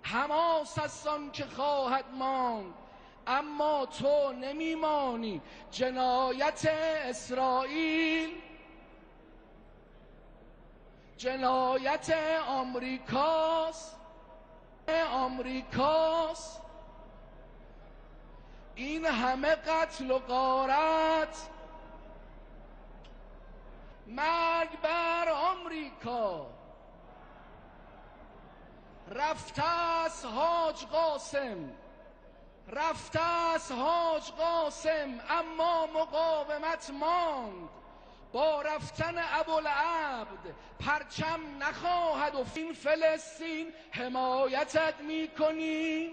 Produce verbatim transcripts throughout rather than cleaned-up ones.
حماس است آن که خواهد ماند اما تو نمیمانی. جنایت اسرائیل جنایت آمریکاست آمریکاست این همه قتل و غارت. مرگ بر آمریکا. رفته است حاج قاسم رفته است حاج قاسم اما مقاومت ماند. با رفتن ابوالعبد پرچم نخواهد و این فلسطین حمایتت میکنی.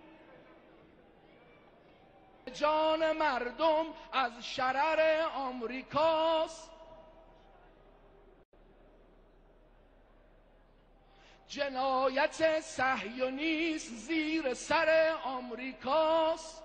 جان مردم از شرر آمریکاست. جنایت صهیونیسم زیر سر آمریکاست.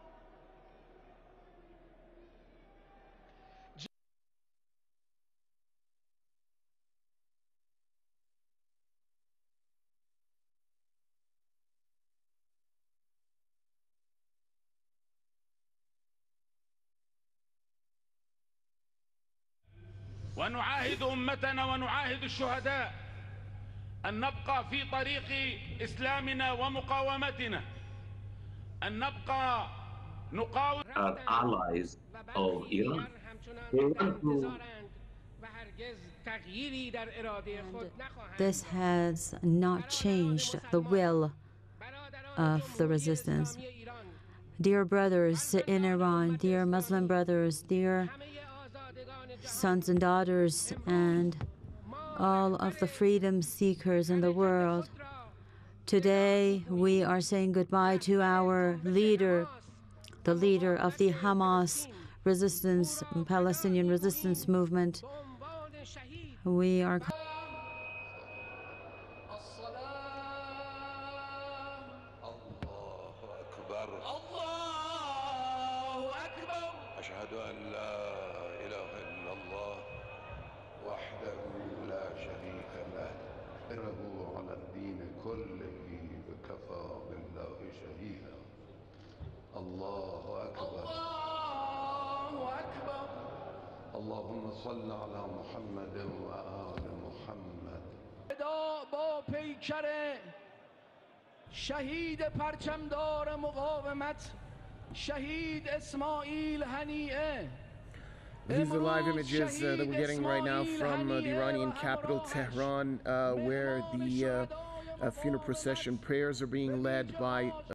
ونعاهد أمتنا ونعاهد الشهداء أن نبقى في طريق إسلامنا ومقاومتنا، أن نبقى نقاوم. Are allies of Iran. They want to. This has not changed the will of the resistance. Dear brothers in Iran, dear Muslim brothers, dear sons and daughters, and all of the freedom seekers in the world, today we are saying goodbye to our leader, the leader of the Hamas resistance, Palestinian resistance movement. We are الله أكبر الله أكبر اللهم صل على محمد وآل محمد. با پیکر شهید پرچمدار مقاومت شهید اسماعیل هنیه. These are live images uh, that we're getting right now from uh, the Iranian capital, Tehran, uh, where the uh, uh, funeral procession prayers are being led by